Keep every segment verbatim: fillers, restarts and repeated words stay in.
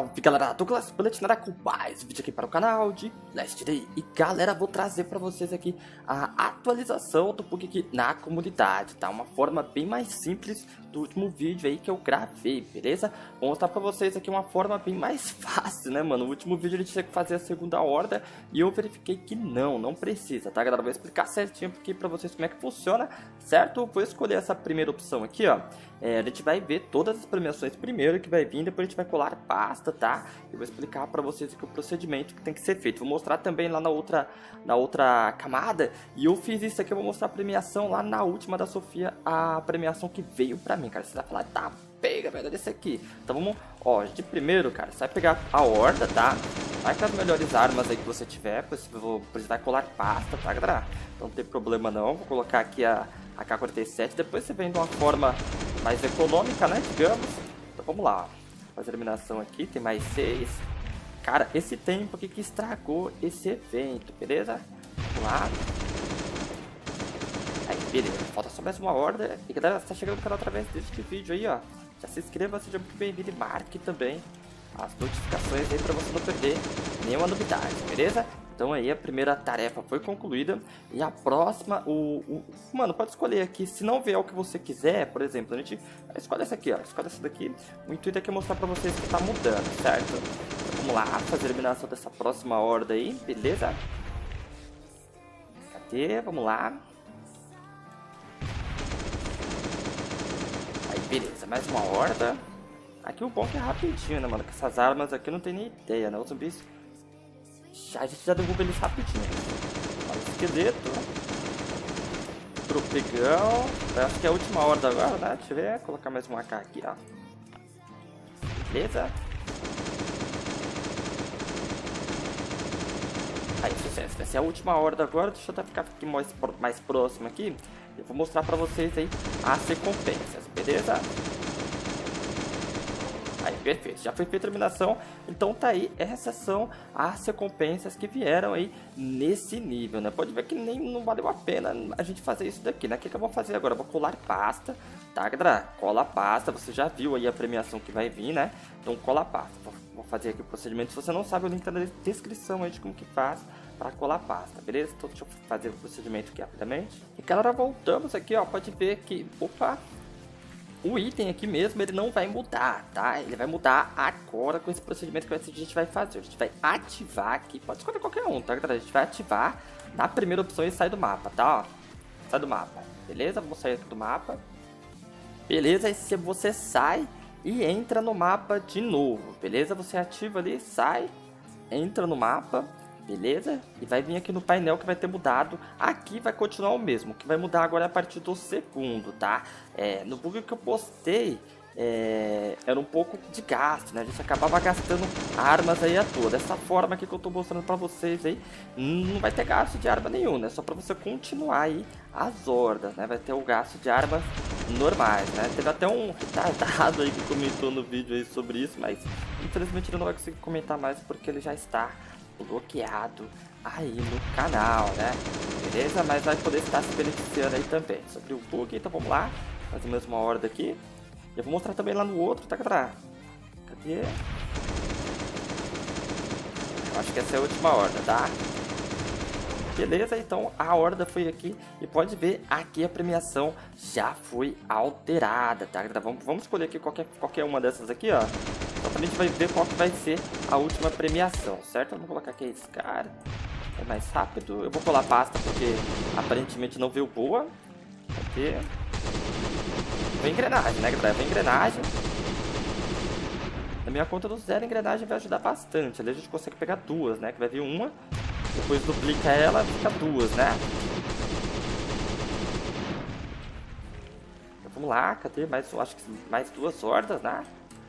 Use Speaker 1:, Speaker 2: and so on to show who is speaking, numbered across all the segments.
Speaker 1: Salve galera, Douglas Platinara com mais um vídeo aqui para o canal de Last Day. E galera, vou trazer para vocês aqui a atualização do bug aqui na comunidade, tá? Uma forma bem mais simples do último vídeo aí que eu gravei, beleza? Vou mostrar para vocês aqui uma forma bem mais fácil, né mano? No último vídeo a gente tinha que fazer a segunda horda e eu verifiquei que não, não precisa, tá galera? Vou explicar certinho aqui para vocês como é que funciona, certo? Vou escolher essa primeira opção aqui, ó. É, a gente vai ver todas as premiações primeiro que vai vir, depois a gente vai colar pasta, tá? Eu vou explicar pra vocês aqui o procedimento que tem que ser feito. Vou mostrar também lá na outra, na outra camada. E eu fiz isso aqui, eu vou mostrar a premiação lá na última da Sofia, a premiação que veio pra mim, cara. Você vai falar, tá, pega, velho, desse aqui. Então vamos, ó, de primeiro, cara, você vai pegar a horda, tá? Vai com as melhores armas aí que você tiver, pois vou precisar colar pasta, tá, galera? Então não tem problema não, vou colocar aqui a A K quarenta e sete, depois você vem de uma forma mais econômica, né, digamos. Então vamos lá, fazer a eliminação aqui, tem mais seis. Cara, esse tempo aqui que estragou esse evento, beleza? Vamos lá. Aí, beleza, falta só mais uma horda. E galera, você tá chegando no canal através deste vídeo aí, ó, já se inscreva, seja muito bem-vindo e marque também as notificações aí pra você não perder nenhuma novidade, beleza? Então aí a primeira tarefa foi concluída. E a próxima, o, o... Mano, pode escolher aqui. Se não vier o que você quiser, por exemplo, a gente escolhe essa aqui, ó. Escolhe essa daqui. O intuito aqui é mostrar pra vocês que tá mudando, certo? Então, vamos lá, fazer a eliminação dessa próxima horda aí, beleza? Cadê? Vamos lá. Aí, beleza, mais uma horda. Aqui o bom é que é rapidinho, né, mano? Com essas armas aqui eu não tenho nem ideia, né? Os zumbis... Já, a gente já derruba eles rapidinho. Olha o esqueleto. Tropegão. Eu acho que é a última horda agora, né? Deixa eu ver. Colocar mais um A K aqui, ó. Beleza. Aí, sucesso. Vai ser a última horda agora. Deixa eu até ficar aqui mais, mais próximo aqui. Eu vou mostrar pra vocês aí as recompensas, beleza? Aí, perfeito, já foi feita a eliminação. Então tá aí, essas são as recompensas que vieram aí nesse nível, né? Pode ver que nem não valeu a pena a gente fazer isso daqui, né? O que, que eu vou fazer agora? Eu vou colar pasta, tá, galera? Cola pasta, você já viu aí a premiação que vai vir, né? Então cola pasta. Vou fazer aqui o procedimento. Se você não sabe, o link tá na descrição aí de como que faz para colar pasta, beleza? Então deixa eu fazer o procedimento aqui rapidamente. E galera, voltamos aqui, ó, pode ver que... Opa! O item aqui mesmo, ele não vai mudar, tá? Ele vai mudar agora com esse procedimento que a gente vai fazer. A gente vai ativar aqui, pode escolher qualquer um, tá, galera? A gente vai ativar na primeira opção e sai do mapa, tá? Ó, sai do mapa, beleza? Vamos sair aqui do mapa. Beleza, aí se você sai e entra no mapa de novo, beleza? Você ativa ali, sai, entra no mapa, beleza? E vai vir aqui no painel que vai ter mudado. Aqui vai continuar o mesmo. O que vai mudar agora é a partir do segundo, tá? É, no bug que eu postei, é, era um pouco de gasto, né? A gente acabava gastando armas aí à toa. Dessa forma aqui que eu tô mostrando pra vocês aí, não vai ter gasto de arma nenhum, né? Só pra você continuar aí as hordas, né? Vai ter o gasto de armas normais, né? Teve até um retardado aí que comentou no vídeo aí sobre isso, mas infelizmente ele não vai conseguir comentar mais porque ele já está bloqueado aí no canal, né? Beleza? Mas vai poder estar se beneficiando aí também sobre o bug. Então vamos lá, fazer mais uma horda aqui. Eu vou mostrar também lá no outro, tá, galera? Cadê? Eu acho que essa é a última horda, tá? Beleza, então a horda foi aqui e pode ver aqui a premiação já foi alterada, tá, galera? Vamos, vamos escolher aqui qualquer, qualquer uma dessas aqui, ó. Então a gente vai ver qual que vai ser a última premiação, certo? Vamos colocar aqui esse cara, é mais rápido. Eu vou colar pasta porque aparentemente não veio boa. Aqui. Vem engrenagem, né, galera? Vem engrenagem. Na minha conta do zero, engrenagem vai ajudar bastante. Ali a gente consegue pegar duas, né? Que vai vir uma, depois duplica ela, fica duas, né? Então vamos lá, cadê? Mais, eu acho que mais duas hordas, né?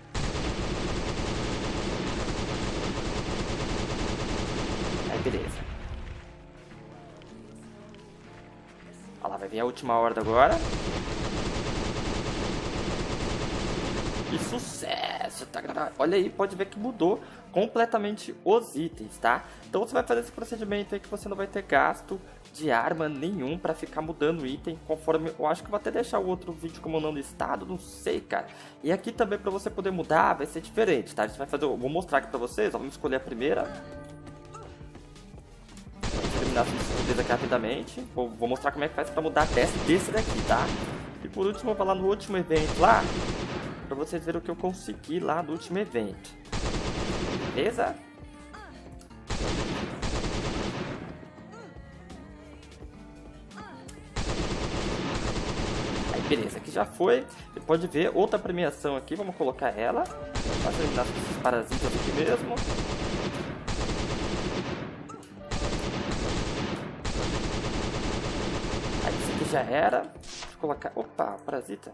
Speaker 1: Beleza. Olha lá, vai vir a última horda agora. E sucesso, tá, galera? Olha aí, pode ver que mudou completamente os itens, tá? Então você vai fazer esse procedimento aí que você não vai ter gasto de arma nenhum pra ficar mudando o item conforme... Eu acho que vou até deixar o outro vídeo como não listado, não sei, cara. E aqui também pra você poder mudar vai ser diferente, tá? A gente vai fazer... Eu vou mostrar aqui pra vocês, ó, vamos escolher a primeira. Vou terminar essas aqui rapidamente. Vou, vou mostrar como é que faz pra mudar a testa desse daqui, tá? E por último, eu vou lá no último evento lá, pra vocês verem o que eu consegui lá no último evento. Beleza? Aí, beleza. Aqui já foi. Você pode ver outra premiação aqui. Vamos colocar ela. Pra terminar esses parasitas aqui mesmo. Aí, esse aqui já era. Deixa eu colocar... Opa, parasita.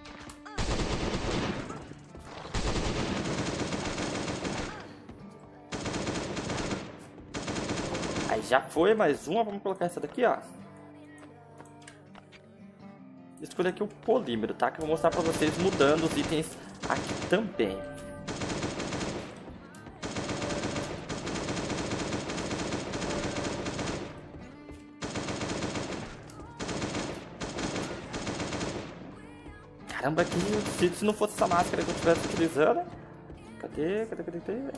Speaker 1: Aí já foi mais uma, vamos colocar essa daqui, ó. Escolher aqui o polímero, tá? Que eu vou mostrar pra vocês mudando os itens aqui também. Caramba, que se não fosse essa máscara que eu estivesse utilizando. Cadê? Cadê? Cadê? Cadê?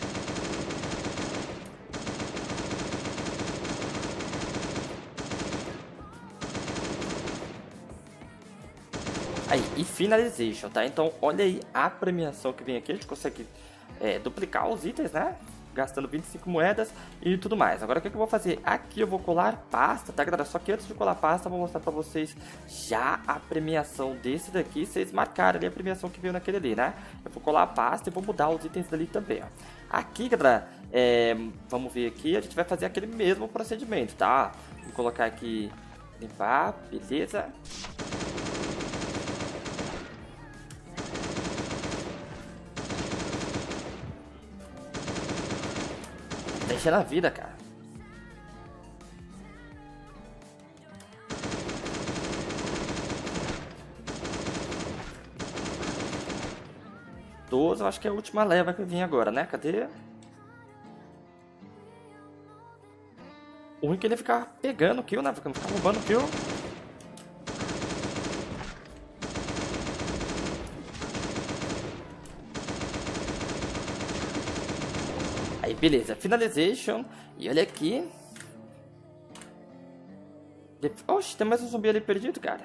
Speaker 1: Aí, e finalization, tá? Então, olha aí a premiação que vem aqui. A gente consegue é, duplicar os itens, né? Gastando vinte e cinco moedas e tudo mais. Agora, o que, que eu vou fazer? Aqui eu vou colar pasta, tá, galera? Só que antes de colar pasta, eu vou mostrar pra vocês já a premiação desse daqui. Vocês marcaram ali a premiação que veio naquele ali, né? Eu vou colar a pasta e vou mudar os itens dali também, ó. Aqui, galera, é, vamos ver aqui. A gente vai fazer aquele mesmo procedimento, tá? Vou colocar aqui, limpar, beleza. Deixa na vida, cara. doze, eu acho que é a última leva que vem agora, né? Cadê? O ruim é que ele ficar pegando kill, né? Ficar roubando kill. Aí, beleza. Finalization. E olha aqui. Oxe, tem mais um zumbi ali perdido, cara.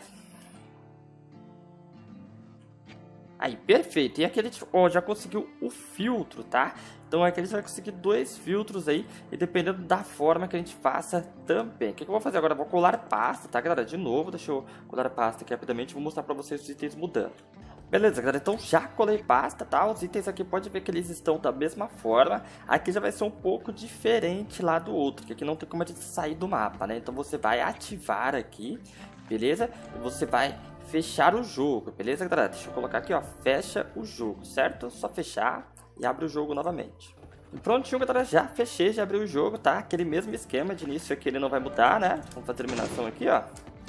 Speaker 1: Aí, perfeito. E aqui a gente ó, já conseguiu o filtro, tá? Então aqui a gente vai conseguir dois filtros aí. E dependendo da forma que a gente faça também. O que, que eu vou fazer agora? Eu vou colar pasta, tá, galera? De novo, deixa eu colar a pasta aqui rapidamente. Vou mostrar pra vocês os itens mudando. Beleza, galera, então já colei pasta, tá? Os itens aqui pode ver que eles estão da mesma forma. Aqui já vai ser um pouco diferente lá do outro, que aqui não tem como a gente sair do mapa, né? Então você vai ativar aqui, beleza? E você vai fechar o jogo, beleza, galera? Deixa eu colocar aqui, ó, fecha o jogo, certo? Só fechar e abre o jogo novamente. E prontinho, galera, já fechei, já abri o jogo, tá? Aquele mesmo esquema de início aqui, ele não vai mudar, né? Vamos fazer a terminação aqui, ó.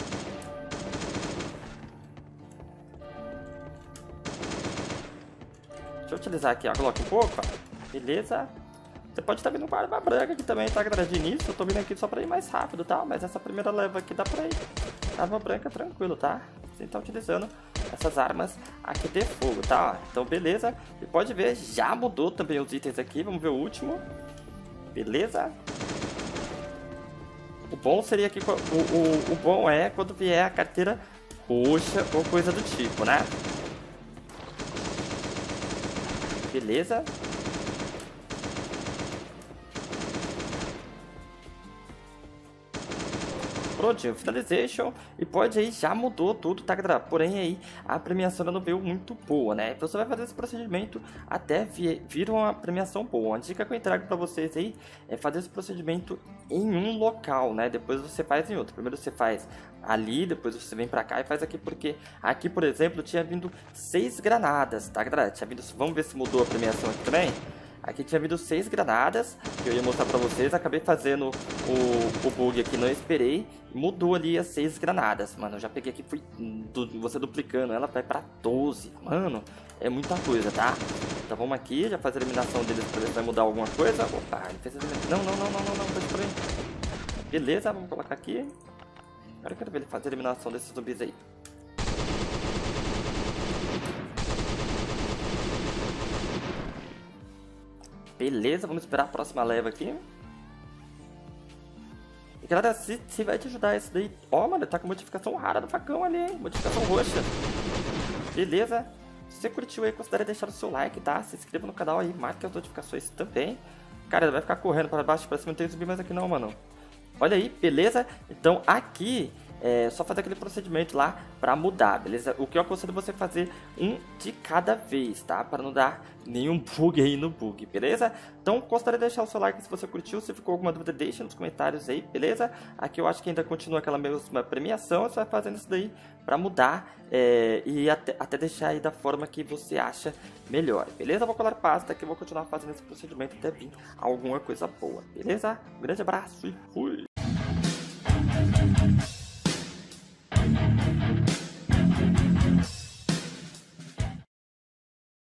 Speaker 1: Deixa eu utilizar aqui, ó, coloca um pouco, ó. Beleza. Você pode estar vindo com a arma branca aqui também, tá, galera? De início, eu tô vindo aqui só pra ir mais rápido, tá? Mas essa primeira leva aqui dá pra ir. Arma branca, tranquilo, tá? Você tá utilizando essas armas aqui de fogo, tá? Então, beleza. E pode ver, já mudou também os itens aqui. Vamos ver o último. Beleza. O bom seria que... O, o, o bom é quando vier a carteira roxa ou coisa do tipo, né? Beleza. Prontinho, finalization. E pode aí, já mudou tudo, tá, galera? Porém aí, a premiação não veio muito boa, né? Então você vai fazer esse procedimento até vir, vir uma premiação boa. A dica que eu entrego pra vocês aí é fazer esse procedimento em um local, né? Depois você faz em outro. Primeiro você faz ali, depois você vem pra cá e faz aqui, porque aqui, por exemplo, tinha vindo seis granadas, tá, galera? Tinha vindo... Vamos ver se mudou a premiação aqui também. Aqui tinha vindo seis granadas, que eu ia mostrar pra vocês. Acabei fazendo o, o bug aqui, não esperei. Mudou ali as seis granadas. Mano, eu já peguei aqui, fui du, você duplicando ela, vai pra doze. Mano, é muita coisa, tá? Então vamos aqui, já fazer a eliminação deles pra ver se vai mudar alguma coisa. Opa, ele fez a eliminação. Não, não, não, não, não, não, deixa por aí. Beleza, vamos colocar aqui. Agora eu quero ver ele fazer a eliminação desses zumbis aí. Beleza, vamos esperar a próxima leva aqui. E galera, se, se vai te ajudar esse daí... Ó, mano, tá com modificação rara do facão ali, hein? Modificação roxa. Beleza. Se você curtiu aí, considere deixar o seu like, tá? Se inscreva no canal aí, marque as notificações também. Cara, ele vai ficar correndo para baixo, para cima, não tem zumbi mais aqui não, mano. Olha aí, beleza? Então aqui... É só fazer aquele procedimento lá pra mudar, beleza? O que eu aconselho você fazer um de cada vez, tá? Para não dar nenhum bug aí no bug, beleza? Então, gostaria de deixar o seu like se você curtiu. Se ficou alguma dúvida, deixa nos comentários aí, beleza? Aqui eu acho que ainda continua aquela mesma premiação. Você vai fazendo isso daí pra mudar é, e até, até deixar aí da forma que você acha melhor, beleza? Eu vou colar pasta aqui, eu vou continuar fazendo esse procedimento até vir alguma coisa boa, beleza? Um grande abraço e fui!